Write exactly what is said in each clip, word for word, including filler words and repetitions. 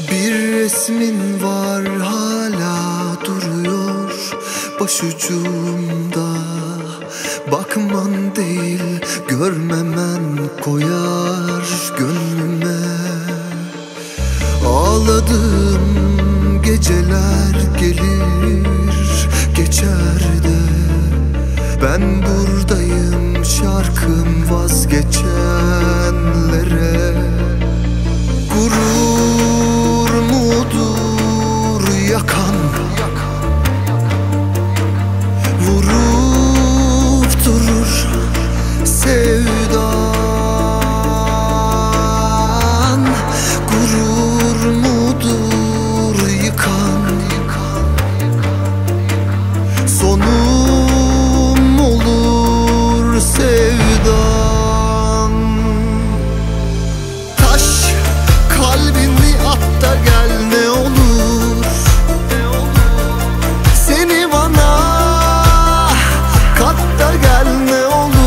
Bir resmin var hala duruyor başucumda. Bakman değil görmemen koyar gönlüme. Ağladığım geceler gelir geçer de ben buradayım şarkım vazgeçenlere. Gurur mudur yakan, vurup durur sevdan. Gurur mudur yıkan, sonum olur sevdan. Taş kalbini at da gel ne olur, seni bana kat da gel ne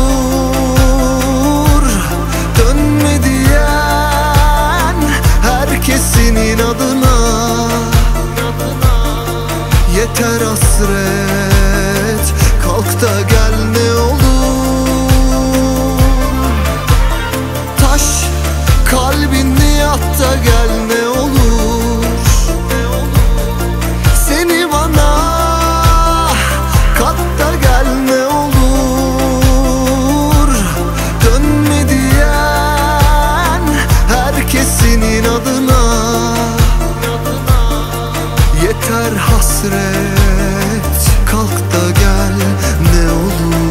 olur. Dönme diyen herkesin inadına, yeter hasret kalk da gel ne olur. Taş kalbini at da gel ne olur, seni bana kat da gel ne olur. Dönme diyen herkesin inadına, yeter hasret kalk da gel ne olur.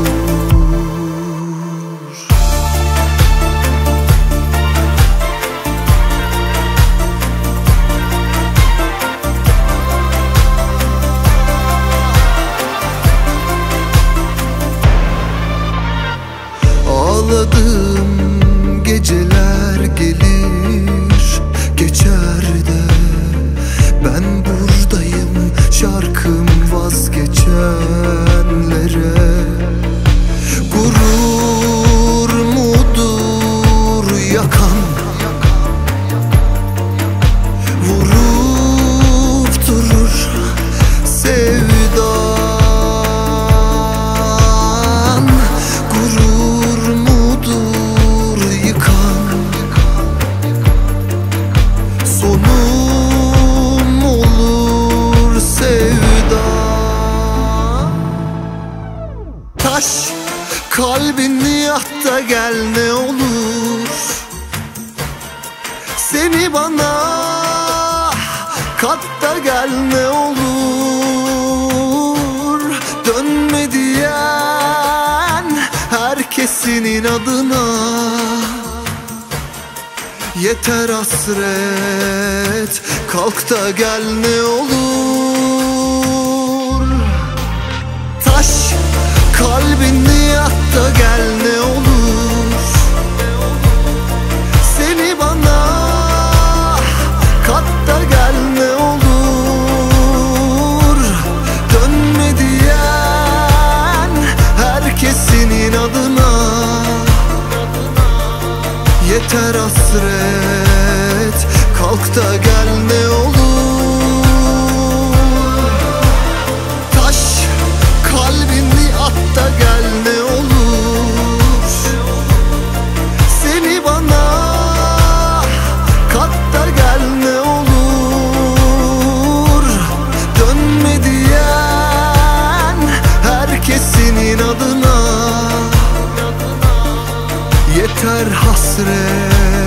Ağladığım geceler gelir geçer de ben buradayım şarkım vazgeçenlere. Gurur mudur yakan, vurup durur sevdan. Gurur mudur yıkan, sonum olur sevdan. Taş kalbini at da gel ne olur, seni bana kat da gel ne olur. Dönme diyen herkesin inadına, yeter hasret kalk da gel ne olur. Taş kalbini at da gel ne olur, seni bana kat da gel ne olur. Dönme diyen herkesin inadına, yeter hasret kalk da gel ne olur. Taş kalbini at da gel ne olur, seni bana kat da gel ne olur. Dönme diyen herkesin inadına, yeter hasret